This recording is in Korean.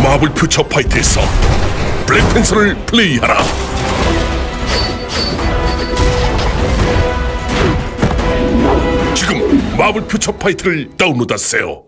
마블 퓨처 파이트에서 블랙팬서를 플레이하라. 지금 마블 퓨처 파이트를 다운로드하세요.